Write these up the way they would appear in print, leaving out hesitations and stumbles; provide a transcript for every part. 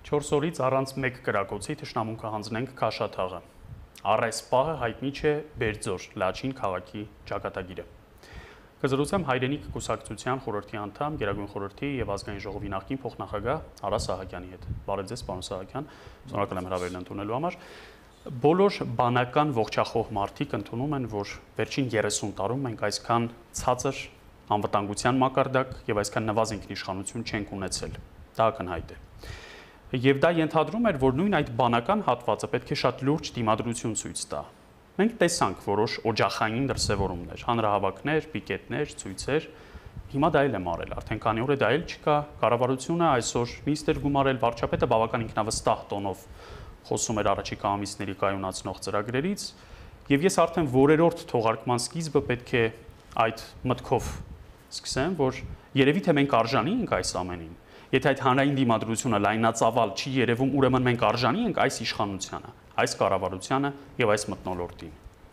4 օրից առանց մեկ կրակոցի թշնամուն կհանձնենք Քաշաթաղը։ Առ այս պահը հայտնի չէ Բերձոր Լաչին քաղաքի ճակատագիրը։ Կզրուցեմ Հայրենիք կուսակցության խորհրդի անդամ, Գերագույն խորհրդի եւ ազգային ժողովի նախկին փոխնախագահ Արա Սահակյանի հետ։ Բարև ձեզ, պարոն Սահակյան, շնորհակալ եմ հրավերն ընդունելու համար։ Բոլոր բանական ողջախոհ մարդիկ ընդունում են, որ վերջին 30 տարում մենք այսքան ցածր անվտանգության մակարդակ եւ այսքան նվազ ինքնիշխանություն չենք ունեցել։ Դա ակնհայտ է։ Եվ դա ենթադրում էր, որ նույն այդ բանական հատվածը պետք է շատ լուրջ դիմադրություն ցույց տա։ Մենք տեսանք որոշ օջախային դրսևորումներ, հանրահավաքներ, պիկետներ, ցույցեր։ Հիմա դա էլ է մարել, արդեն քանի օր է դա էլ չկա։ Կառավարությունը այսօր նիստ էր գումարել, վարչապետը բավական ինքնավստահ տոնով խոսում էր առաջիկա ամիսների կայունացնող ծրագրերից, եւ ես արդեն որերորդ թողարկման սկիզբը պետք է այդ մտքով սկսեմ, որ երևի թե մենք արժանի ենք այս ամենին։ Եթե այդ հանրային դիմադրությունը լայնածավալ չի երևում, ուրեմն մենք արժանի ենք այս իշխանությանը, այս կառավարությանը եւ այս մթնոլորտին։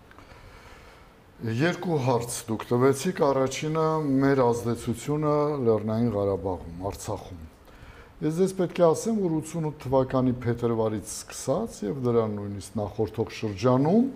Երկու հարց դուք տվեցիք, առաջինը մեր ազդեցությունը Լեռնային Ղարաբաղում, Արցախում։ Ես ձեզ պետք է ասեմ, որ 88 թվականի փետրվարից սկսած եւ դրան նույնիսկ նախորդող շրջանում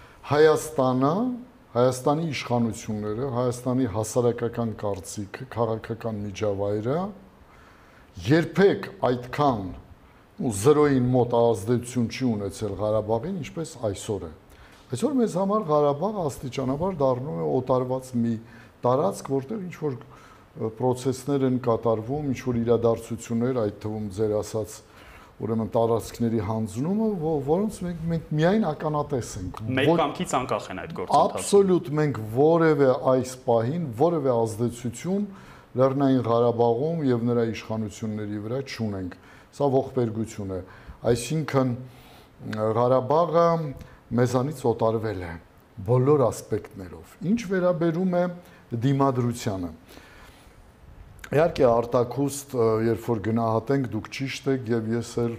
Հայաստանի իշխանությունները, Հայաստանի հասարակական կարծիքը, քաղաքական միջավայրը երբեք այդքան զրոյին մոտ ազդեցություն չի ունեցել Ղարաբաղին, ինչպես այսօր է։ Այսօր մեզ համար Ղարաբաղը աստիճանաբար դառնում է օտարված մի տարածք, որտեղ ինչ-որ պրոցեսներ են կատարվում, ինչ-որ իրադարձություններ, այդ թվում ձեր ասած ուրեմն տարածքների հանձնումը, որոնց մենք միայն ականատես ենք։ Մեր կամքից անկախ են այդ գործընթացները։ Աբսոլյուտ մենք որևէ այս պահին որևէ ազդեցություն Լեռնային Ղարաբաղում եւ նրա իշխանությունների վրա չունենք։ Սա ողբերգություն է։ Այսինքն Ղարաբաղը մեզանից օտարվել է բոլոր ասպեկտներով։ Ինչ վերաբերում է դիմադրությանը։ Իհարկե արտաքուստ, երբ որ գնահատենք, դուք ճիշտ եք եւ ես էլ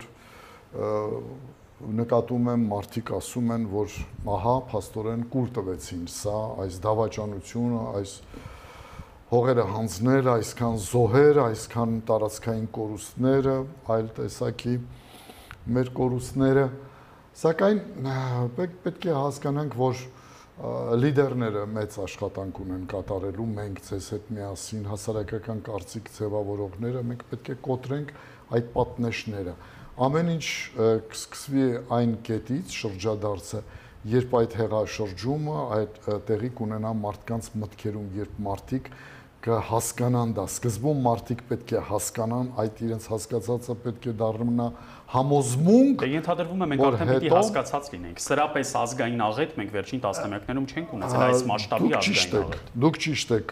նկատում եմ, մարդիկ ասում են, որ ահա փաստորեն կուլ տվեցին սա, այս դավաճանությունը, այս հողերը հանձնել, այսքան զոհեր, այսքան տարածքային կորուստները, այլ տեսակի մեր կորուստները, սակայն պետք է հասկանանք, որ լիդերները մեծ աշխատանք ունեն կատարելու, մենք ձեզ հետ միասին, հասարակական կարծիք ձևավորողները, մենք պետք է կոտրենք այդ պատնեշները։ Ամեն ինչ կսկսվի այն կետից, շրջադարձը, երբ այդ հեղաշրջումը, այդ տեղի կունենա մարդկանց մտքերում, երբ մարդիկ կհասկանան դա, սկզբում մարդիկ պետք է հասկանան, այդ իրենց հասկացածը պետք է դառնա համոզմունք։ Դե ենթադրվում է մենք արդեն պիտի հասկացած լինենք։ Սրա պես ազգային աղետ մենք վերջին տասնամյակներում չենք ունեցել այս մասշտաբի ազգային աղետ։ Դուք ճիշտ եք,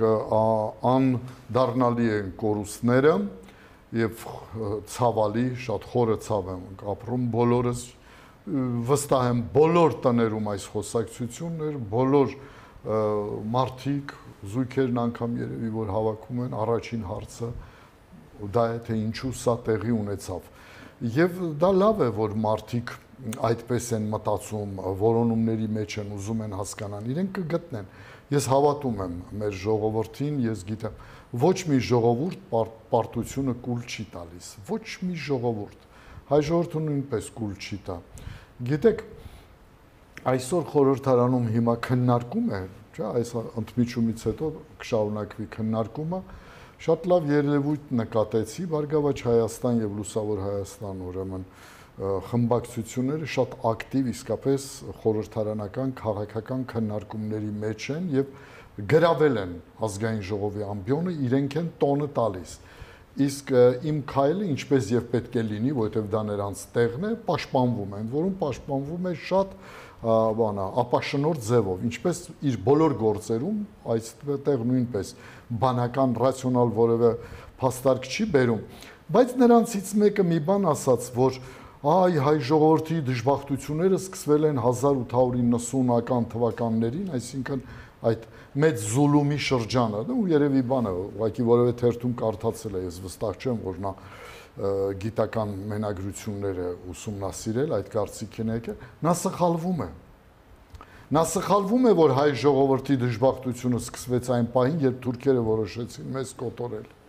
անդառնալի են կորուստները եւ ցավալի, շատ խորը ցավ ենք ապրում բոլորս, վստահ եմ բոլոր տներում այս խոսակցություններ, բոլոր մարդիկ, զույգերն անգամ երևի որ հավաքում են, առաջին հարցը դա է թե ինչու սա տեղի ունեցավ։ Եվ դա լավ է, որ մարդիկ այդպես են մտածում, որոնումների մեջ են, ուզում են հասկանան, իրենք կգտնեն։ Ես հավատում եմ մեր ժողովրդին, ես գիտեմ, ոչ մի ժողովուրդ պարտությունը կուլ չի տալիս, ոչ մի ժողովուրդ, հայ ժողովուրդը նույնպես կուլ չի տա։ Գիտեք, այսօր խորհրդարանում հիմա քննարկում է, չէ, այս ընդմիջումից հետո կշարունակվի քննարկումը, շատ լավ երևույթ նկատեցի, Բարգավաճ Հայաստան եւ Լուսավոր Հայաստան, ուրեմն խմբակցությունները շատ ակտիվ իսկապես խորհրդարանական քաղաքական քննարկումների մեջ են եւ գրավել են ազգային ժողովի ամբիոնը, իրենք են տոնը տալիս։ Իսկ իմ քայլը ինչպես եւ պետք է լինի, որովհետեւ դա նրանց տեղն է, պաշտպանվում են, որում պաշտպանվում է շատ ապաշնորհ ձևով, ինչպես իր բոլոր գործերում, այստեղ նույնպես բանական ռացիոնալ որևէ փաստարկ չի բերում, բայց նրանցից մեկը մի բան ասաց, որ հայ ժողովրդի դժբախտությունները սկսվել են 1890-ական թվականներին, այսինքն այդ մեծ զուլումի շրջանը, ու երևի բանը, ուղղակի որևէ թերթում կարդացել է, ես վստահ չեմ, որ նա գիտական մենագրությունները ուսումնասիրել, այդ կարծիքին եկել, նա սխալվում է։ Նա սխալվում է, որ հայ ժողովրդի դժբախտությունը սկսվեց այն պահին, երբ թուրքերը որոշեցին մեզ կոտորել։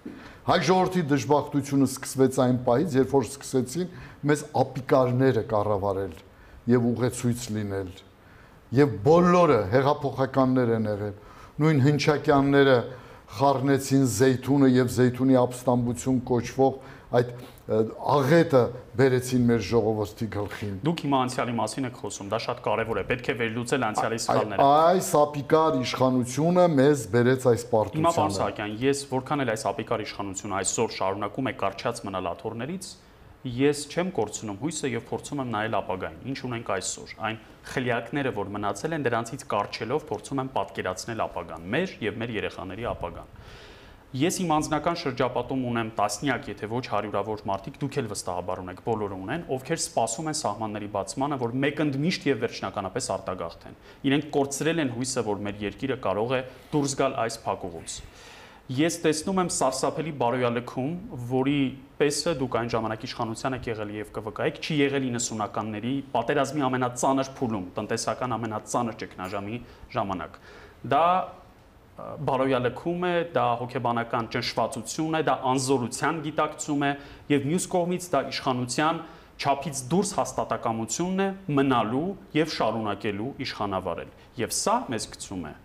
Հայ ժողովրդի դժբախտությունը սկսվեց այն պահից, երբ որ սկսեցին մեզ ապիկարները կառավարել եւ ուղեցույց լինել։ Եվ բոլորը հեղափոխականներ են եղել։ Նույն հնչակյանները խառնեցին զեյթունը եւ զեյթունի ապստամբություն կոչվող այդ աղետը բերեցին մեր ժողովրդի գլխին։ Դուք հիմա անցյալի մասին եք խոսում, դա շատ կարևոր է, պետք է վերլուծել անցյալի սխալները։ Այս ապիկար իշխանությունը մեզ բերեց այս պարտությանը։ Հիմա պարոն Սահակյան, ես որքան էլ այս ապիկար իշխանությունը այսօր շարունակում է կարճած մնալ աթոռներից, ես չեմ կորցնում հույսը եւ փորձում եմ նայել ապագային։ Ինչ ունենք այսօր, այն խլյակները, որ մնացել են, դրանցից կարճելով փորձում եմ պատկերացնել ապագան, մեր եւ մեր երեխաների ապագան։ Ես իմ անձնական շրջապատում ունեմ տասնյակ, եթե ոչ հարյուրավոր մարդիկ, դուք էլ վստահաբար ունեք, բոլորը ունեն, ովքեր սպասում են սահմանների բացմանը, որ մեկընդմիշտ եւ վերջնականապես արտագաղթեն։ Իրենք կորցրել են հույսը, որ մեր երկիրը կարող է դուրս գալ այս փակուղուց։ Ես տեսնում եմ սարսափելի բարոյալքում, որի պես դուք այն ժամանակ իշխանության եք եղել եւ կվկայեք, չի եղել 90-ականների պատերազմի ամենածանր փուլում, տնտեսական ամենածանր ճգնաժամի ժամանակ։ Դա բարոյալքում է, դա հոգեբանական ճնշվածություն է, դա անզորության գիտակցում է եւ մյուս կողմից դա իշխանության չափից դուրս հաստատակամությունն է մնալու եւ շարունակելու իշխանավարել։ Եվ սա մեզ գցում է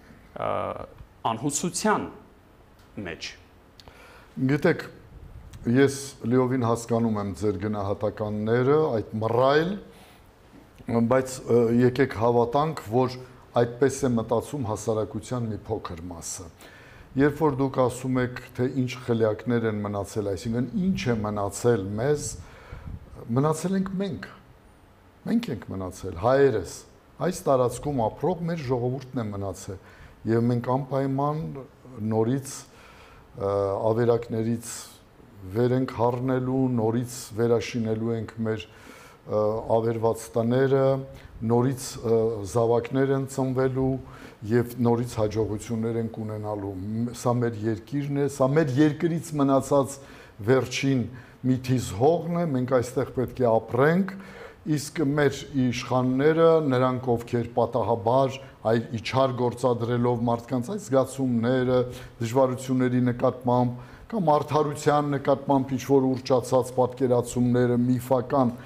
անհուսության մեջ։ Գիտեք, ես լիովին հասկանում եմ ձեր գնահատականները, այդ մռայլ, բայց եկեք հավատանք, որ այդպես է մտածում հասարակության մի փոքր մասը։ Երբ որ դուք ասում եք, թե ինչ խլյակներ են մնացել, այսինքն ինչ է մնացել մեզ, մնացել ենք մենք։ Մենք ենք մնացել, հայերս։ Այս տարածքում ապրող մեր ժողովուրդն է մնացել։ Եվ մենք անպայման նորից ավերակներից վեր ենք հառնելու, նորից վերաշինելու ենք մեր ավերված տները, նորից զավակներ են ծնվելու եւ նորից հաջողություններ ենք ունենալու։ Սա մեր երկիրն է, սա մեր երկրից մնացած վերջին մի թիզ հողն է, մենք այստեղ պետք է ապրենք, իսկ մեր իշխանները, նրանք ովքեր պատահաբար այլ իջար գործադրելով մարդկանց այս զգացումները, դժվարությունների նկատմամբ կամ արդարության նկատմամբ ինչ-որ ուռճացած պատկերացումները, միֆական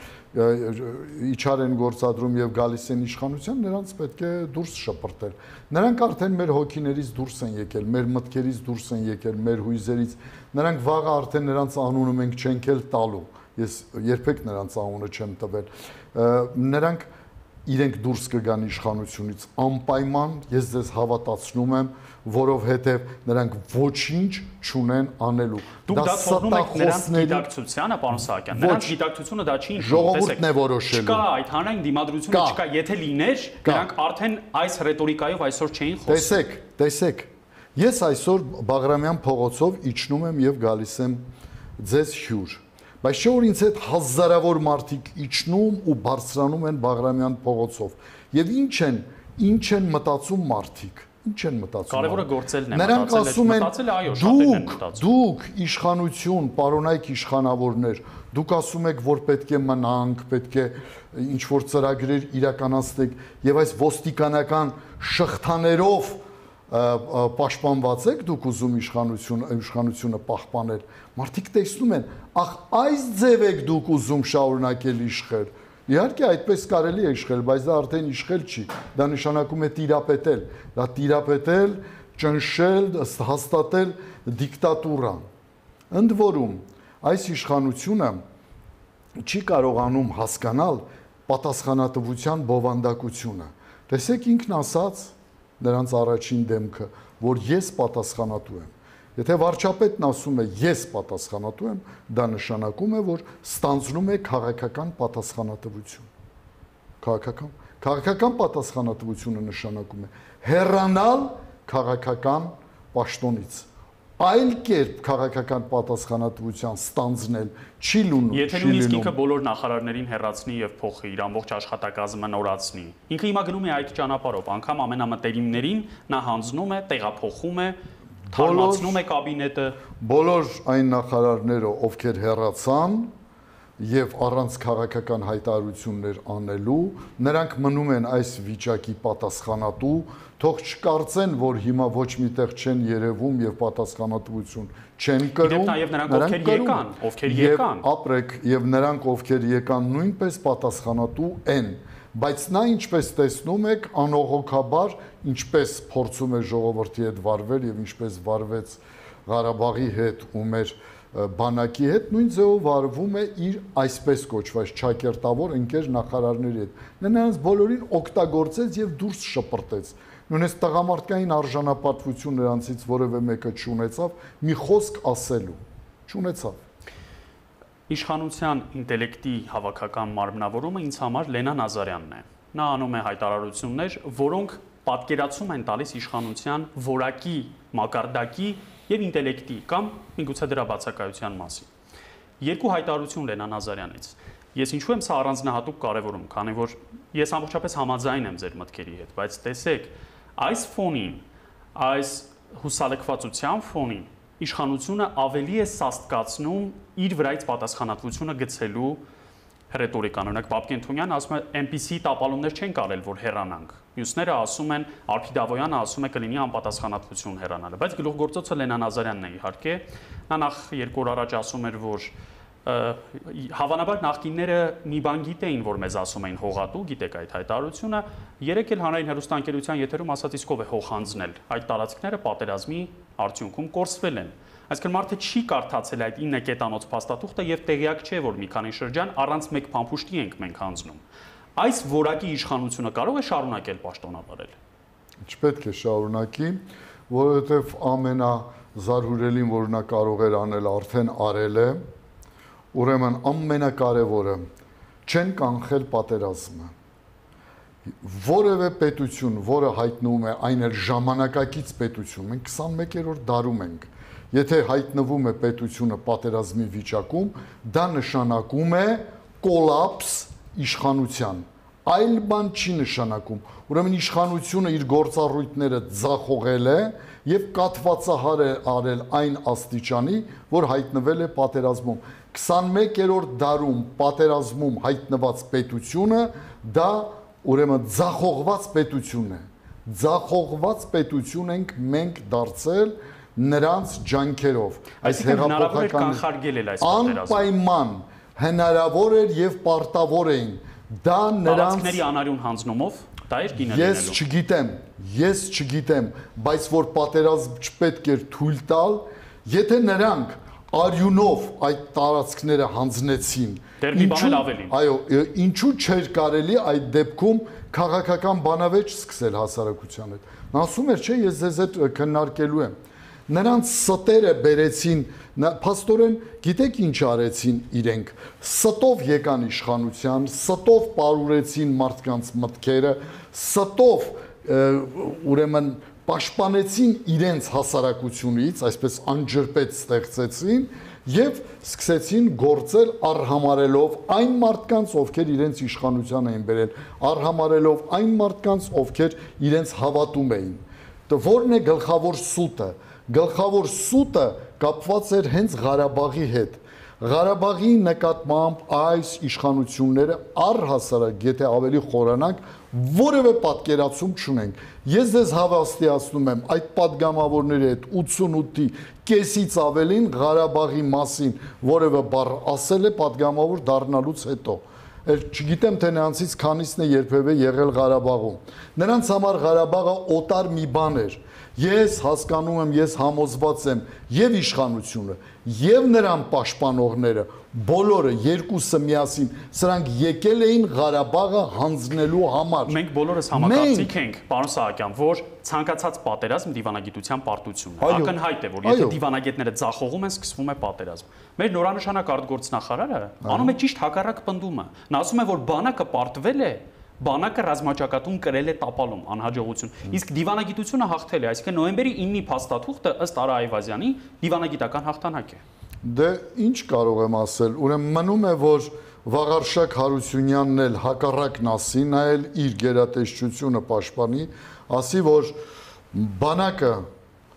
իջար են գործադրում եւ գալիս են իշխանության, նրանց պետք է դուրս շպրտել։ Նրանք արդեն մեր հոգիներից դուրս են եկել, մեր մտքերից դուրս են եկել, մեր հույզերից։ Նրանք վաղը արդեն նրանց անունը մենք չենք էլ տալու։ Ես երբեք նրանց անունը չեմ տվել։ Նրանք իրենք դուրս կգան իշխանությունից անպայման, ես ձեզ հավատացնում եմ, որովհետև նրանք ոչինչ չունեն անելու։ Դուք դա թողնում եք նրանց գիտակցությանը, պարոն Սահակյան, նրանց գիտակցությունը դա չի ինքնուրույն, ժողովուրդն է որոշելու։ Չկա այդ հանրային դիմադրությունը, չկա, եթե լիներ, նրանք արդեն այս ռետորիկայով այսօր չէին խոսում։ Տեսեք, ես այսօր Բաղրամյան փողոցով իջնում եմ եւ գալիս եմ ձեզ հյուր։ Բայց չէ որ ինձ հետ հազարավոր մարդիկ իջնում ու բարձրանում են Բաղրամյան փողոցով։ Եվ ինչ են մտածում մարդիկ։ Ինչ են մտածում։ Կարևորը գործելն է, նրանք ասում են, մտածելը այո, շատերն են մտածում։ դուք իշխանություն, պարոնայք իշխանավորներ, դուք ասում եք, որ պետք է մնանք, պետք է ինչ որ ծրագրեր իրականացնեք եւ այս ոստիկանական շղթաներով պաշտպանված եք դուք ուզում իշխանությունը պահպանել։ Մարդիկ տեսնում են, ախ այս ձև եք դուք ուզում շարունակել իշխել։ Իհարկե այդպես կարելի է իշխել, բայց դա արդեն իշխել չի։ Դա նշանակում է տիրապետել, դա տիրապետել, ճնշել, հաստատել դիկտատուրան։ Ընդ որում, այս իշխանությունը չի կարողանում հասկանալ պատասխանատվության բովանդակությունը։ Տեսեք ինքն ասաց նրանց առաջին դեմքը, որ ես պատասխանատու եմ։ Եթե վարչապետն ասում է ես պատասխանատու եմ, դա նշանակում է, որ ստանձնում է քաղաքական պատասխանատվություն։ Քաղաքական պատասխանատվությունը նշանակում է հեռանալ քաղաքական պաշտոնից։ Այլ կերպ քաղաքական պատասխանատվության ստանձնել չի լինում։ Եթե նույնիսկ ինքը բոլոր նախարարներին հեռացնի եւ փոխի, իր ամբողջ աշխատակազմը նորացնի, ինքը հիմա գնում է այդ ճանապարհով, անգամ ամենամտերիմներին նա հանձնում է, տեղափոխում է, թարմացնում է կաբինետը։ Բոլոր այն նախարարները, ովքեր հեռացան, եւ առանց քաղաքական հայտարարություններ անելու, նրանք մնում են այս վիճակի պատասխանատու, թող չկարծեն, որ հիմա ոչ միտեղ չեն երևում եւ պատասխանատվություն չեն կրում, ովքեր եկան, ապրեք եւ նրանք ովքեր եկան նույնպես պատասխանատու են, բայց նա ինչպես տեսնում եք, անողոքաբար ինչպես փորձում է ժողովրդի հետ վարվել եւ ինչպես վարվեց Ղարաբաղի հետ ու մեր բանակի հետ նույն ձևով վարվում է իր այսպես կոչված ճակերտավոր ընկեր նախարարների հետ։ Նա նրանց բոլորին օգտագործեց եւ դուրս շպրտեց։ Նույնիսկ տղամարդկային արժանապատվություն նրանցից որևէ մեկը չունեցավ մի խոսք ասելու։ Չունեցավ։ Իշխանության ինտելեկտի հավաքական մարմնավորումը ինձ համար Լենա Նազարյանն է։ Նա անում է հայտարարություններ, որոնք պատկերացում են տալիս իշխանության որակի, մակարդակի եւ ինտելեկտի կամ միգուցե դրա բացակայության մասին։ Երկու հայտարարություն Լենա Նազարյանից։ Ես ինչու եմ սա առանձնահատուկ կարևորում, քանի որ ես ամբողջապես համաձայն եմ ձեր մտքերի հետ, բայց տեսեք, այս ֆոնին, այս հուսալքվածության ֆոնին իշխանությունը ավելի է սաստկացնում իր վրայից պատասխանատվությունը գցելու ռետորիկան։ Օրինակ Բաբկեն Թունյանը ասում է, այնպիսի տապալումներ չեն կարել, որ հեռանանք։ Մյուսները ասում են, Արփի Դավոյանը ասում է կլինի անպատասխանատվություն հեռանալը, բայց գլուխգործոցը Լենա Նազարյանն է իհարկե։ Նա նախ 2 օր առաջ ասում էր, որ հավանաբար նախկինները մի բան գիտեին, որ մեզ ասում էին հողատու, գիտեք այդ հայտարարությունը, երեք էլ հանրային հեռուստաընկերության եթերում ասած իսկ ով է հող հանձնել։ Այդ տարածքները պատերազմի արդյունքում կորսվել են։ Այսինքն մարդը չի կարդացել այդ 9 կետանոց փաստաթուղթը եւ տեղյակ չէ, որ մի քանի շրջան առանց մեկ փամփուշտի ենք մենք հանձնում։ Այս որակի իշխանությունը կարող է շարունակել պաշտոնավարել։ Չպետք է շարունակի, որովհետեւ ամենազարհուրելին, որ նա կարող էր անել, արդեն արել է, ուրեմն ամենակարևորը չեն կանխել պատերազմը։ Որևէ պետություն, որը հայտնվում է այն էլ ժամանակակից պետություն, մենք 21-րդ դարում ենք, եթե հայտնվում է պետությունը պատերազմի վիճակում, դա նշանակում է կոլապս իշխանության, այլ բան չի նշանակում։ Ուրեմն իշխանությունը իր գործառույթները ձախողել է եւ կաթվածահար է արել այն աստիճանի, որ հայտնվել է պատերազմում։ 21-րդ դարում պատերազմում հայտնված պետությունը դա ուրեմն ձախողված պետություն է։ Ձախողված պետություն ենք մենք դարձել նրանց ջանքերով։ Այս հեղափոխական կանխարգել էլ այս պատերազմը։ Անպայման հնարավոր էր եւ պարտավոր էին։ Դա նրանց տարածքների անարյուն հանձնումով դա էր կինը Ես չգիտեմ, բայց որ պատերազմ չպետք էր թույլ տալ, եթե նրանք արյունով այդ տարածքները հանձնեցին։ Դեռ մի բան էլ ավելին։ Այո, ինչու չէր կարելի այդ դեպքում քաղաքական բանավեճ սկսել հասարակության հետ։ Նա ասում էր, չէ, ես ձեզ հետ քննարկելու եմ։ Նրանց ստերը բերեցին, փաստորեն գիտեք ինչ արեցին իրենք, ստով եկան իշխանության, ստով պարուրեցին մարդկանց մտքերը, ստով ուրեմն պաշտպանեցին իրենց հասարակությունից, այսպես անջրպետ ստեղծեցին եւ սկսեցին գործել արհամարելով այն մարդկանց, ովքեր իրենց իշխանության էին բերել, արհամարելով այն մարդկանց, ովքեր իրենց հավատում էին։ Որն է գլխավոր սուտը։ Գլխավոր սուտը կապված էր հենց Ղարաբաղի հետ։ Ղարաբաղի նկատմամբ այս իշխանությունները առհասարակ, եթե ավելի խորանանք, որևէ պատկերացում չունենք։ Ես ձեզ հավաստիացնում եմ, այդ падգամավորների հետ 88-ի կեսից ավելին Ղարաբաղի մասին որևէ բառ ասել է падգամավոր դառնալուց հետո։ Չգիտեմ, թե նրանցից քանիսն է երբևէ եղել Ղարաբաղում։ Նրանց համար Ղարաբաղը օտար մի բան էր։ Ես հասկանում եմ, ես համոզված եմ եւ իշխանությունը, եւ նրան պաշտպանողները, բոլորը երկուսը միասին, սրանք եկել էին Ղարաբաղը հանձնելու համար։ Մենք բոլորս համակարծիք ենք, պարոն Սահակյան, որ ցանկացած պատերազմ դիվանագիտության պարտությունն է։ Ակնհայտ է, որ եթե դիվանագետները ձախողում են, սկսվում է պատերազմ։ Մեր նորանշանակ արտգործնախարարը անում է ճիշտ հակառակ պնդումը։ Նա ասում է, որ բանակը պարտվել է, բանակը ռազմաճակատում կրել է տապալում, անհաջողություն։ Իսկ դիվանագիտությունը հաղթել է, այսինքն նոյեմբերի 9-ի փաստաթուղթը ըստ Արա Այվազյանի դիվանագիտական հաղթանակ է։ Դե ինչ կարող եմ ասել, ուրեմն մնում է, որ Վաղարշակ Հարությունյանն էլ հակառակն ասի, նա էլ իր գերատեսչությունը պաշտպանի, ասի, որ բանակը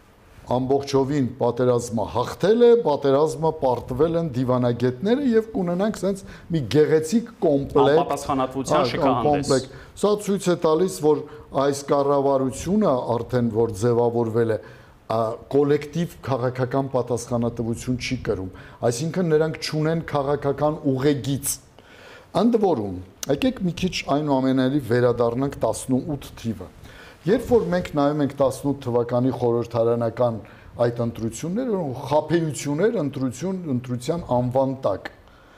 ամբողջովին պատերազմը հաղթել է, պատերազմը պարտվել են դիվանագետները եւ կունենանք sense մի գեղեցիկ կոմպլետ պատասխանատվության շքահանդես։ Սա ցույց է տալիս, որ այս կառավարությունը արդեն որ ձևավորվել է կոլեկտիվ քաղաքական պատասխանատվություն չի կրում, այսինքն նրանք չունեն քաղաքական ուղեգիծ։ Ընդ որում, եկեք մի քիչ այնուամենայնիվ վերադառնանք 18 թիվը։ Երբ որ մենք նայում ենք 18 թվականի խորհրդարանական այդ ընտրությունները, խաբեություններ ընտրության անվան տակ։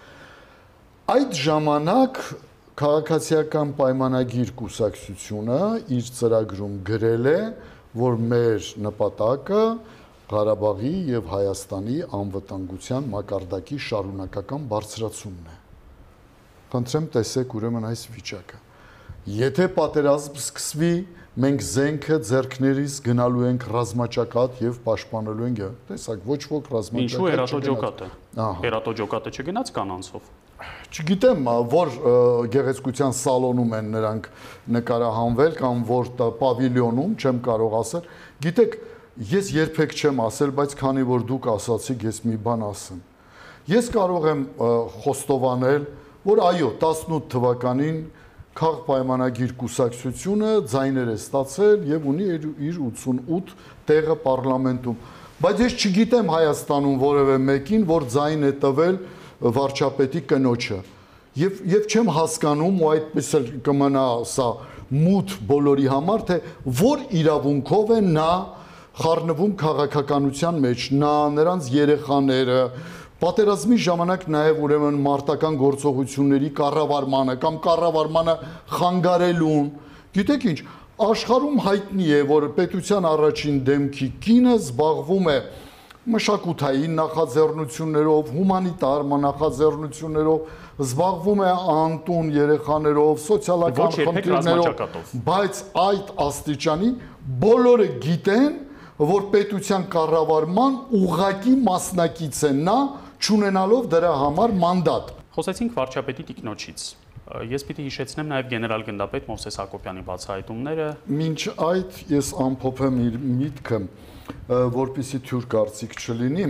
Այդ ժամանակ քաղաքացիական պայմանագիր կուսակցությունը իր ծրագրում գրել է, որ մեր նպատակը Ղարաբաղի եւ Հայաստանի անվտանգության մակարդակի շարունակական բարձրացումն է։ Խնդրեմ տեսեք ուրեմն այս վիճակը։ Եթե պատերազմ սկսվի, մենք զենքը ձեռքներիս գնալու ենք ռազմաճակատ եւ պաշտպանելու ենք, տեսակ, ոչ ոք ռազմաճակատ։ Ինչու հերատոջոկատը։ Հերատոջոկատը չգնաց կանանցով։ Չգիտեմ, որ գեղեցկության սալոնում են նրանք նկարահանվել կամ որ պավիլիոնում, չեմ կարող ասել։ Գիտեք, ես երբեք չեմ ասել, բայց քանի որ դուք ասացիք, ես մի բան ասեմ։ Ես կարող եմ խոստովանել, որ այո, 18 թվականին Քաղ պայմանագիր կուսակցությունը ձայներ է ստացել եւ ունի իր 88 տեղը պարլամենտում։ Բայց ես չգիտեմ Հայաստանում որևէ մեկին, որ ձայն է տվել վարչապետի կնոջը։ Եվ չեմ հասկանում, ու այդպես էլ կմնա սա մութ բոլորի համար, թե որ իրավունքով է նա խառնվում քաղաքականության մեջ, նա նրանց երեխաները պատերազմի ժամանակ նաև ուրեմն մարտական գործողությունների կառավարմանը կամ կառավարմանը խանգարելուն, գիտեք ինչ, աշխարհում հայտնի է, որ պետության առաջին դեմքի կինը զբաղվում է մշակութային նախաձեռնություններով, հումանիտար նախաձեռնություններով, զբաղվում է անտուն երեխաներով, սոցիալական խնդիրներով, բայց այդ աստիճանի բոլորը գիտեն, որ պետության կառավարման ուղղակի մասնակից է նա, չունենալով դրա համար մանդատ։ Խոսեցինք վարչապետի տիկնոջից։ Ես պիտի հիշեցնեմ նաև գեներալ գնդապետ Մովսես Հակոբյանի բացահայտումները։ Մինչ այդ ես ամփոփեմ իր միտքը, որպեսզի թյուր կարծիք չլինի,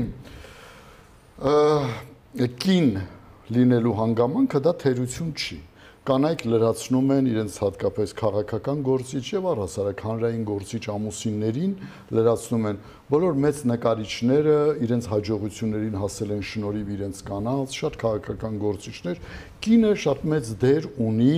կին լինելու հանգամանքը դա թերություն չի։ Կանայք լրացնում են իրենց հատկապես քաղաքական գործիչ եւ առհասարակ հանրային գործիչ ամուսիններին լրացնում են բոլոր մեծ նկարիչները իրենց հաջողություններին հասել են շնորհիվ իրենց կանանց, շատ քաղաքական գործիչներ, կինը շատ մեծ դեր ունի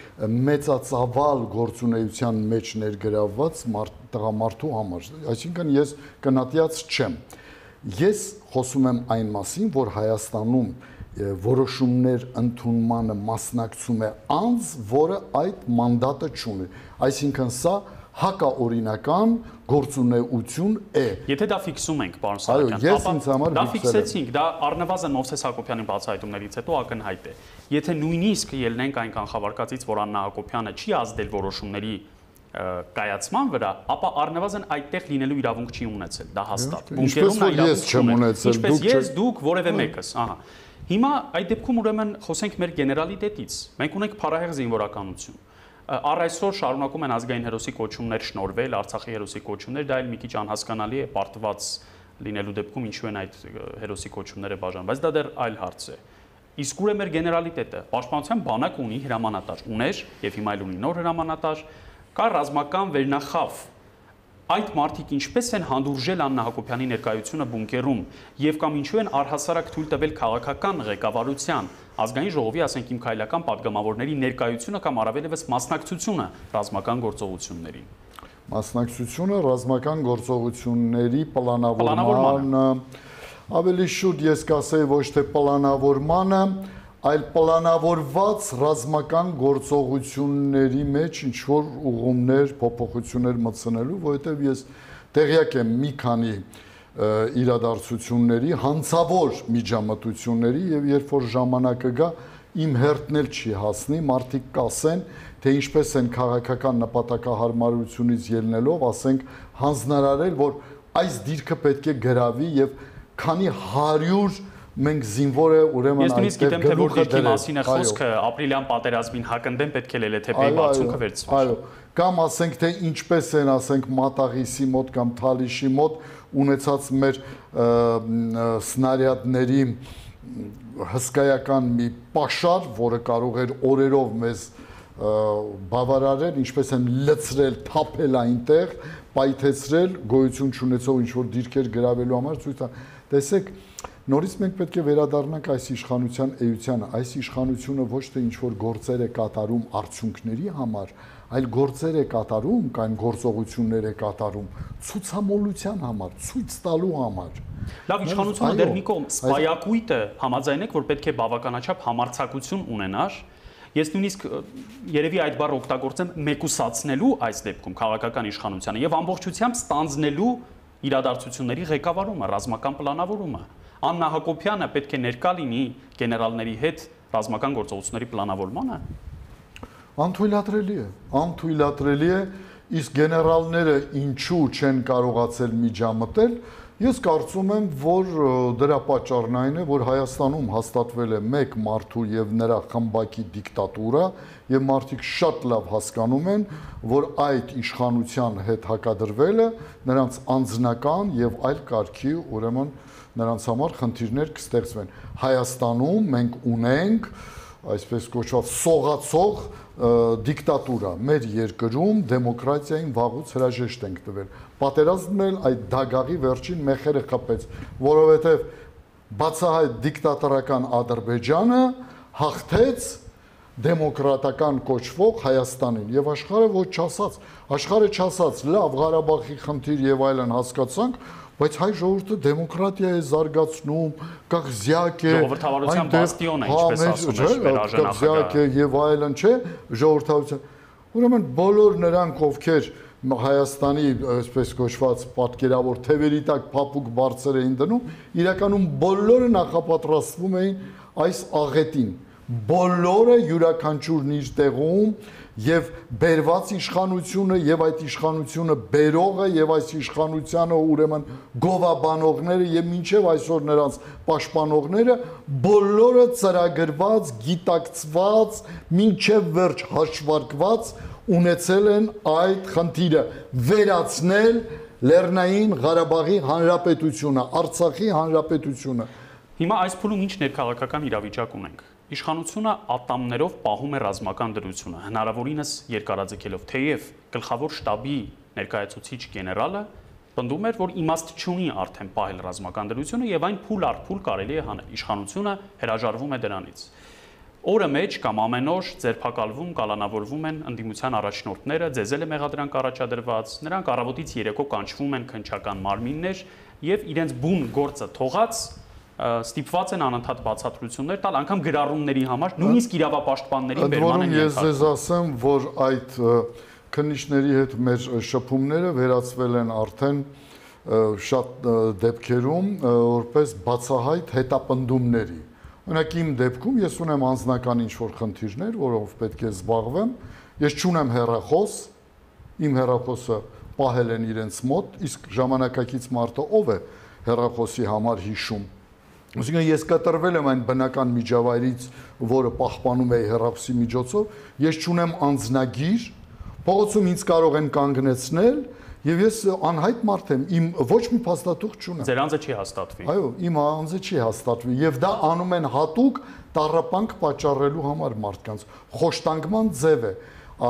մեծածավալ գործունեության մեջ ներգրավված տղամարդու համար, այսինքն ես կնատյաց չեմ։ Ես խոսում եմ այն մասին, որ Հայաստանում որոշումներ ընդունմանը մասնակցում է անձ, որը այդ մանդատը չունի։ Այսինքն սա հակաօրինական գործունեություն է։ Եթե դա ֆիքսում ենք, պարոն Սահակյան, ապա դա ֆիքսեցինք, դա առնվազն Մովսես Հակոբյանի բացահայտումներից հետո ակնհայտ է։ Եթե նույնիսկ ելնենք այն կանխավարկածից, որ Աննա Հակոբյանը չի ազդել որոշումների կայացման վրա, ապա առնվազն այդտեղ լինելու իրավունք չի ունեցել, դա հաստատ։ Ինչպես որ ես չեմ ունեցել, ինչպես ես, դուք, որևէ մեկս, ահա։ Հիմա այդ դեպքում ուրեմն խոսենք մեր գեներալիտետից։ Մենք ունենք փառահեղ զինվորականություն։ Առ այսօր շարունակում են ազգային հերոսի կոչումներ շնորհվել, Արցախի հերոսի կոչումներ, դա էլ մի քիչ անհասկանալի է պարտված լինելու դեպքում ինչու են այդ հերոսի կոչումները բաժանվում, բայց դա դեռ այլ հարց է։ Իսկ ուր է մեր գեներալիտետը։ Պաշտպանության բանակը ունի հրամանատար, ուներ եւ հիմա էլ ունի նոր հրամանատար, կա ռազմական վերնախավ։ Այդ մարդիկ ինչպես են հանդուրժել Աննա Հակոբյանի ներկայությունը բունկերում եւ կամ ինչու են առհասարակ թույլ տվել քաղաքական ղեկավարության, ազգային ժողովի, ասենք իմ քայլական падգամավորների ներկայությունը կամ առավելևս մասնակցությունը ռազմական գործողություններին։ Մասնակցությունը ռազմական գործողությունների պլանավորմանը, ավելի շուտ ես կասեի ոչ թե պլանավորմանը, այլ պլանավորված ռազմական գործողությունների մեջ ինչ որ ուղումներ, փոփոխություններ մտցնելու, որովհետև ես տեղյակ եմ մի քանի իրադարձությունների, հանցավոր միջամտությունների եւ երբ որ ժամանակը գա, իմ հերթն էլ չի հասնի, մարդիկ կասեն, թե ինչպես են քաղաքական նպատակահարմարությունից ելնելով, ասենք, հանձնարարել, որ այս դիրքը պետք է գրավի եւ քանի 100 մենք զինվորը ուրեմն Ես նույնիսկ գիտեմ, թե որ դիրքի մասին է խոսքը, ապրիլյան պատերազմին հակընդդեմ պետք է Լելեթեփեի բացունքը վերցվի։ Այո, կամ ասենք թե ինչպես են, ասենք Մատաղիսի մոտ կամ Թալիշի մոտ ունեցած մեր սնարյադների հսկայական մի պաշար, որը կարող էր օրերով մեզ բավարարել, ինչպես են լցրել, թափել այնտեղ, պայթեցրել, գոյություն չունեցող ինչ-որ դիրքեր գրավելու համար ցույց տա։ Տեսեք, նորից մենք պետք է վերադառնանք այս իշխանության էությանը, այս իշխանությունը ոչ թե ինչ-որ գործեր է կատարում արդյունքների համար, այլ գործեր է կատարում, կան գործողություններ է կատարում ցուցամոլության համար, ցույց տալու համար։ Լավ, իշխանությունը դեռ մի կողմ սպայակույտը համաձայնեք, որ պետք է բավականաչափ համարձակություն ունենար։ Ես նույնիսկ երևի այդ բառը օգտագործեմ մեկուսացնելու այս դեպքում քաղաքական իշխանությանը եւ ամբողջությամբ ստանձնելու իրադարձությունների ղեկավարումը, ռազմական պլանավորումը։ Աննա Հակոբյանը պետք է ներկա լինի գեներալների հետ ռազմական գործողությունների պլանավորմանը։ Անթույլատրելի է, իսկ գեներալները ինչու չեն կարողացել միջամտել, ես կարծում եմ, որ դրա պատճառն այն է, որ Հայաստանում հաստատվել է մեկ մարդու եւ նրա խմբակի դիկտատուրա եւ մարդիկ շատ լավ հասկանում են, որ այդ իշխանության հետ հակադրվելը նրանց անձնական եւ այլ կարգի, ուրեմն նրանց համար խնդիրներ կստեղծվեն։ Հայաստանում մենք ունենք այսպես կոչված սողացող դիկտատուրա, մեր երկրում դեմոկրատիային վաղուց հրաժեշտ ենք տվել։ Պատերազմն էլ այդ դագաղի վերջին մեխերը խփեց, որովհետև բացահայտ դիկտատորական Ադրբեջանը հաղթեց դեմոկրատական կոչվող Հայաստանին եւ աշխարհը չասաց, լավ Ղարաբաղի խնդիր եւ այլն հասկացանք, բայց հայ ժողովուրդը դեմոկրատիա է զարգացնում, կղզյակ է, ժողովրդավարության բաստիոն է, ինչպես ասում է Շվերաժը կղզյակ է եւ այլն, չէ, ժողովրդավարության։ Ուրեմն բոլոր նրանք, ովքեր Հայաստանի այսպես կոչված պատկերավոր թևերի տակ փափուկ բարձր էին դնում, իրականում բոլորը նախապատրաստվում էին այս աղետին։ Բոլորը յուրաքանչյուրն իր տեղում եւ բերված իշխանությունը եւ այդ իշխանությունը բերողը եւ այս իշխանությանը ուրեմն գովաբանողները եւ մինչեւ այսօր նրանց պաշտպանողները բոլորը ծրագրված, գիտակցված, մինչեւ վերջ հաշվարկված ունեցել են այդ խնդիրը վերացնել Լեռնային Ղարաբաղի Հանրապետությունը, Արցախի Հանրապետությունը։ Հիմա այս փուլում ինչ ներքաղաքական իրավիճակ ունենք։ Իշխանությունը ատամներով պահում է ռազմական դրությունը, հնարավորինս երկարաձգելով, թեև գլխավոր շտաբի ներկայացուցիչ գեներալը պնդում էր, որ իմաստ չունի արդեն պահել ռազմական դրությունը եւ այն փուլ առ փուլ կարելի է հանել։ Իշխանությունը հրաժարվում է դրանից։ Օրը մեջ կամ ամեն օր ձերբակալվում, կալանավորվում են ընդդիմության առաջնորդները, ձեզել է մեղադրանք առաջադրված, նրանք առավոտից երեկո կանչվում են քննչական մարմիններ եւ իրենց բուն գործը թողած ստիպված են անընդհատ բացատրություններ տալ, անգամ գրառումների համար, նույնիսկ իրավապաշտպանների բերման են ես ձեզ ասեմ, որ այդ քննիչների հետ մեր շփումները վերածվել են արդեն շատ դեպքերում որպես բացահայտ հետապնդումների։ Օրինակ իմ դեպքում ես ունեմ անձնական ինչ-որ խնդիրներ, որով պետք է զբաղվեմ, ես չունեմ հեռախոս, իմ հեռախոսը պահել են իրենց մոտ, իսկ ժամանակակից մարդը ով է հեռախոսի համար հիշում։ Ուսուցիչ ես կտրվել եմ այն բնական միջավայրից, որը պահպանում է հեռախոսի միջոցով, ես չունեմ անձնագիր, փողոցում ինձ կարող են կանգնեցնել եւ ես անհայտ մարդ եմ, իմ ոչ մի փաստաթուղթ չունեմ։ Ձեր անձը չի հաստատվի։ Այո, իմ անձը չի հաստատվի եւ դա անում են հատուկ տառապանք պատճառելու համար մարդկանց։ Խոշտանգման ձև է։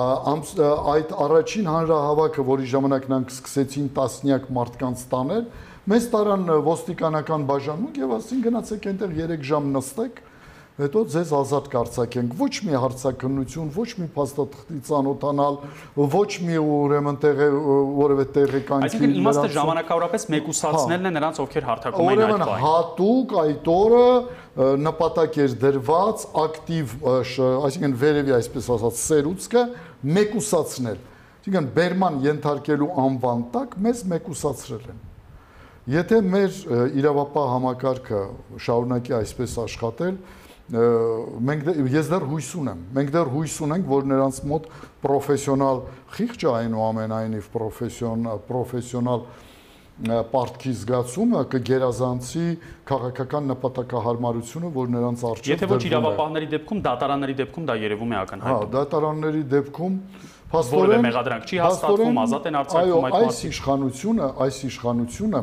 Այդ առաջին հանրահավաքը, որի ժամանակ նրանք սկսեցին տասնյակ մարդկանց տանել, մեզ տարան ոստիկանական բաժանմունք եւ ասին գնացեք այնտեղ 3 ժամ նստեք, հետո ձեզ ազատ կարձակենք։ Ոչ մի հարցակնություն, ոչ մի փաստաթղթի ծանոթանալ, ոչ մի ուրեմն որևէ տեղեկանքի։ Այսինքն իմաստը ժամանակավորապես մեկուսացնելն է նրանց, ովքեր հարթակում են այդ բանը։ Հատուկ այդ օրը նպատակ էր դրված ակտիվ, այսինքն վերևի այսպես ասած սերուցքը մեկուսացնել։ Այսինքն բերման ենթարկելու անվան տակ մեզ մեկուսացրել են։ Եթե մեր իրավապահ համակարգը շարունակի այսպես աշխատել, ես դեռ հույս ունեմ։ Մենք դեռ հույս ունենք, որ նրանց մոտ պրոֆեսիոնալ խիղճը այնուամենայնիվ պրոֆեսիոնալ պարտքի զգացումը կգերազանցի քաղաքական նպատակահարմարությունը, որ նրանց առջև Եթե ոչ իրավապահների դեպքում, դատարանների դեպքում դա երևում է ակնհայտ։ Հա, դատարանների դեպքում որևէ մեղադրանք չի հաստատվում, ազատ են արձակվում այդ մարդիկ։ Այս իշխանությունը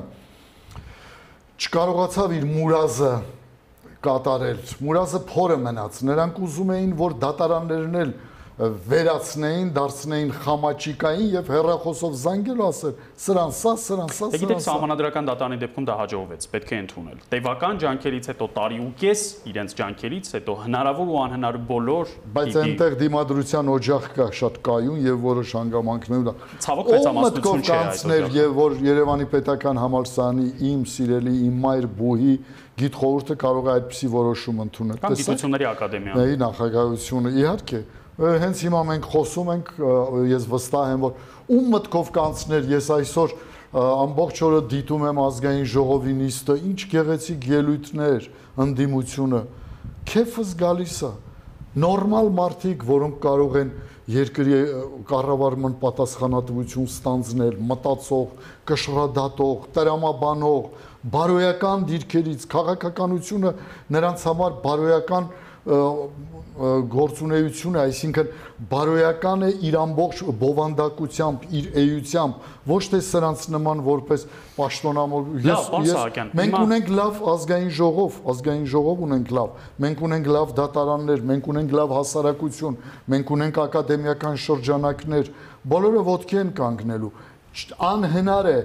չկարողացավ իր մուրազը կատարել։ Մուրազը փորը մնաց։ Նրանք ուզում էին, որ դատարաններն էլ վերացնեին, դարձնեին խամաչիկային եւ հերրախոսով զանգել ու ասել սրան սա։ Գիտեք, սահմանադրական դատարանի դեպքում դա հաջողվեց, պետք է ընդունել։ Տևական ջանքերից հետո տարի ու կես իրենց ջանքերից հետո հնարավոր ու անհնար բոլոր բայց այնտեղ դիմադրության օջախ կա շատ կայուն եւ որոշ հանգամանքներ ցավոք մեծամասնություն չէ այդ եւ որ Երևանի պետական համալսարանի իմ սիրելի իմ մայր բուհի գիտխորհուրդը կարող է այդպիսի որոշում ընդունել։ Կամ գիտությունների ակադեմիան։ Էի նախագահությունը իհարկե հենց հիմա մենք խոսում ենք, ես վստահ եմ, որ ում մտքով կանցներ, ես այսօր ամբողջ օրը դիտում եմ ազգային ժողովի նիստը, ինչ գեղեցիկ ելույթներ, ընդդիմությունը, քեֆս գալիս է, նորմալ մարդիկ, որոնք կարող են երկրի կառավարման պատասխանատվություն ստանձնել, մտածող, կշռադատող, տրամաբանող, բարոյական դիրքերից, քաղաքականությունը նրանց համար բարոյական գործունեություն է, այսինքն բարոյական է իր ամբողջ բովանդակությամբ, իր էությամբ, ոչ թե սրանց նման որպես պաշտոնամոր։ Մենք ունենք լավ ազգային ժողով ունենք լավ, մենք ունենք լավ դատարաններ, մենք ունենք լավ հասարակություն, մենք ունենք ակադեմիական շրջանակներ, բոլորը ոտքի են կանգնելու։ Անհնար է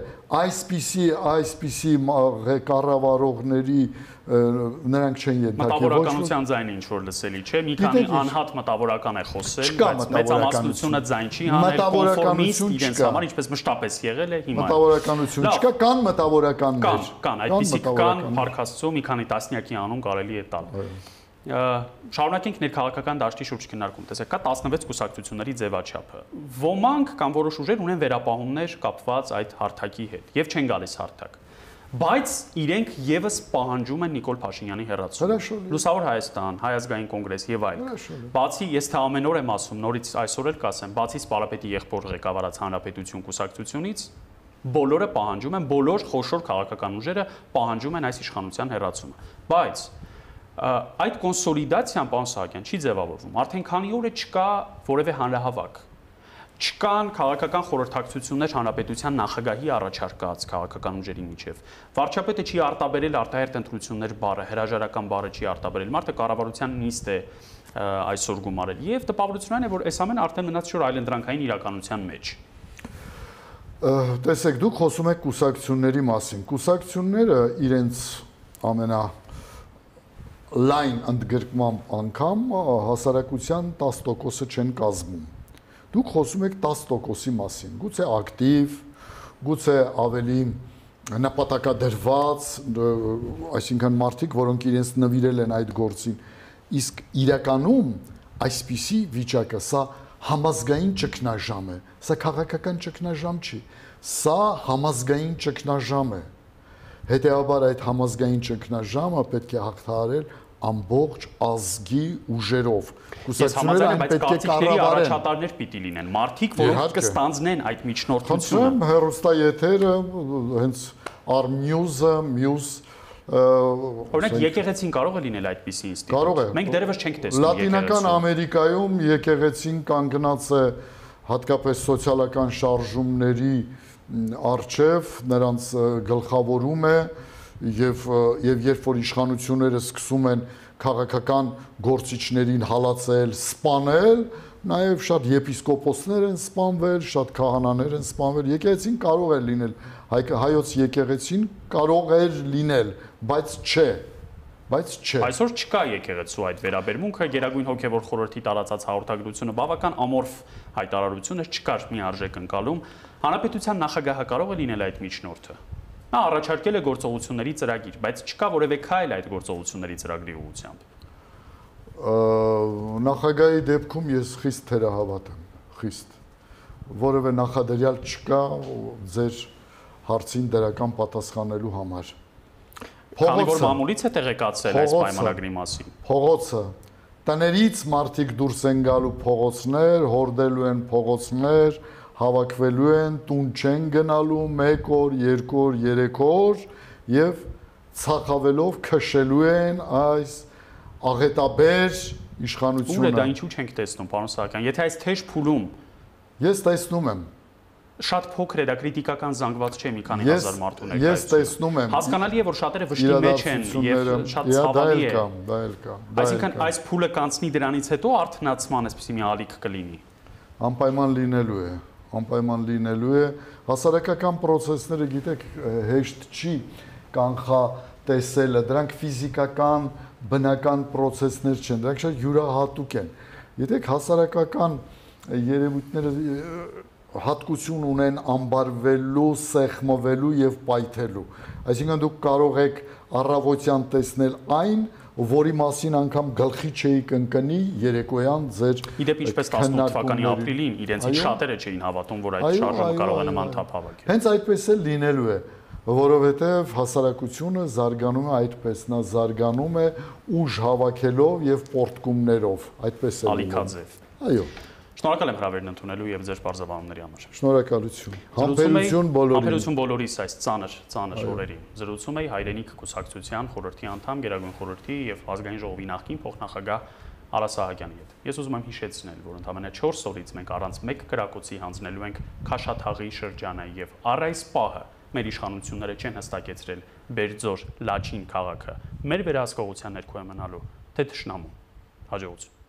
այսպիսի կառավարողների նրանք չեն ենթարկել մտավորականության ձայնը ինչ որ լսելի չէ, մի քանի անհատ մտավորական է խոսել, բայց մեծամասնությունը ձայն չի հանել, կոնֆորմիստ իրենց համար ինչպես մշտապես եղել է հիմա։ Մտավորականություն չկա, կան մտավորականներ։ Կան, այդպիսիք կան, Փառք Աստծո, մի քանի տասնյակի անուն կարելի է տալ։ Շարունակենք ներքաղաքական դաշտի շուրջ քննարկում։ Տեսեք, կա 16 կուսակցությունների ձևաչափը։ Ոմանք կամ որոշ ուժեր ունեն վերապահումներ կապված այդ հարթակի հետ եւ չեն գալիս հարթակ։ Բայց իրենք եւս պահանջում են Նիկոլ Փաշինյանի հեռացումը։ Լուսավոր Հայաստան, Հայ ազգային կոնգրես եւ այլն։ Բացի ես թե ամեն օր եմ ասում, նորից այսօր էլ կասեմ, բացի Սպարապետի եղբոր ղեկավարած Հանրապետություն կուսակցությունից, բոլորը պահանջում են, բոլոր խոշոր քաղաքական ուժերը պահանջում են այս իշխանության հեռացումը։ Բայց այդ կոնսոլիդացիան, պարոն Սահակյան, չի ձևավորվում։ Արդեն քանի օր է չկա որևէ հանրահավաք։ Չկան քաղաքական խորհրդակցություններ հանրապետության նախագահի առաջարկած քաղաքական ուժերի միջև։ Վարչապետը չի արտաբերել արտահերթ ընտրություններ բառը, հրաժարական բառը չի արտաբերել։ Մարդը կառավարության նիստ է այսօր գումարել եւ տպավորությունն է, որ այս ամենը արդեն մնաց շուտ այլընտրանքային իրականության մեջ։ Տեսեք, դուք խոսում եք կուսակցությունների մասին։ Կուսակցությունները իրենց ամենա լայն ընդգրկման անգամ հասարակության 10%-ը չեն կազմում։ Դուք խոսում եք 10%-ի մասին, գուցե ակտիվ, գուցե ավելի նպատակադրված, այսինքն մարդիկ, որոնք իրենց նվիրել են այդ գործին, իսկ իրականում այսպիսի վիճակը, սա համազգային ճգնաժամ է, սա քաղաքական ճգնաժամ չի, սա համազգային ճգնաժամ է։ Հետևաբար այդ համազգային ճգնաժամը պետք է հաղթահարել ամբողջ ազգի ուժերով։ Կուսակցությունները այն պետք է կառավարեն։ Առաջատարներ պիտի լինեն, մարդիկ, որոնք կստանձնեն այդ միջնորդությունը։ Խնդրում եմ հեռուստաեթերը, հենց Armuse-ը, Muse Օրինակ եկեղեցին կարող է լինել այդպիսի ինստիտուտ։ Կարող է։ Մենք դեռևս չենք տեսնում Լատինական Ամերիկայում եկեղեցին կանգնած է հատկապես սոցիալական շարժումների արչև, նրանց գլխավորում է եւ երբ որ իշխանությունները սկսում են քաղաքական գործիչներին հալածել, սպանել, նաեւ շատ եպիսկոպոսներ են սպանվել, շատ քահանաներ են սպանվել, եկեղեցին կարող է լինել, հայոց եկեղեցին կարող է լինել, բայց չէ։ Այսօր չկա եկեղեցու այդ վերաբերմունքը, Գերագույն հոգևոր խորհրդի տարածած հաղորդագրությունը բավական ամորֆ հայտարարություն է, չկար մի արժեք ընկալում։ Հանրապետության նախագահը կարող է լինել այդ միջնորդը։ Նա առաջարկել է գործողությունների ծրագիր, բայց չկա որևէ քայլ այդ գործողությունների ծրագրի ուղղությամբ։ Նախագահի դեպքում ես խիստ թերահավատ եմ, խիստ։ Որևէ նախադրյալ չկա ձեր հարցին դրական պատասխանելու համար։ Քանի որ մամուլից է տեղեկացել այս պայմանագրի մասին։ Փողոցը, տներից մարդիկ դուրս են գալու փողոցներ, հորդելու են փողոցներ, հավաքվելու են, տուն չեն գնալու 1 օր, 2 օր, 3 օր եւ ցախավելով քշելու են այս աղետաբեր իշխանությունը։ Ուր է դա ինչու չենք տեսնում, պարոն Սահակյան, եթե այս թեժ փուլում Ես տեսնում եմ Շատ փոքր է դա քրիտիկական զանգված չէ մի քանի հազար մարդու Ես տեսնում եմ Հասկանալի է որ շատերը վշտի մեջ են եւ շատ ցավալի է դա էլ կա Այսինքն այս փուլը կանցնի դրանից հետո արթնացման այսպեսի մի ալիք կլինի Անպայման լինելու է հասարակական process-ները գիտեք հեշտ չի կանխատեսելը դրանք ֆիզիկական բնական process-ներ չեն դրանք շատ յուրահատուկ են Գիտեք հասարակական երևույթները հատկություն ունեն ամբարվելու, սեղմվելու եւ պայթելու։ Այսինքն դուք կարող եք առավոտյան տեսնել այն, որի մասին անգամ գլխի չէի կընկնի երեկոյան ձեր Իդեպ ինչպես 18 թվականի ապրիլին իրենցից շատերը չէին հավատում, որ այդ շարժումը կարող է նման թափ հավաքել։ Հենց այդպես էլ լինելու է, որովհետեւ հասարակությունը զարգանում է այդպես, նա զարգանում է ուժ հավաքելով եւ պորտկումներով, այդպես է Ալիքաձև։ Այո։ Շնորհակալ եմ հրավերն ընդունելու եւ ձեր բարձրաբանումների համար։ Շնորհակալություն։ Համբերություն բոլորին։ Համբերություն բոլորիս այս ծանր օրերին։ Զրուցում էի Հայրենիք կուսակցության խորհրդի անդամ, Գերագույն խորհրդի եւ ազգային ժողովի նախկին փոխնախագահ Արա Սահակյանի հետ։ Ես ուզում եմ հիշեցնել, որ ընդամենը 4 օրից մենք առանց մեկ կրակոցի հանձնելու ենք Քաշաթաղի շրջանը եւ առ այս պահը մեր իշխանությունները չեն հստակեցրել Բերձոր Լաչին քաղաքը։ Մեր վերահսկողության ներքո է մնալու թե թշնամու։ Հաջողություն։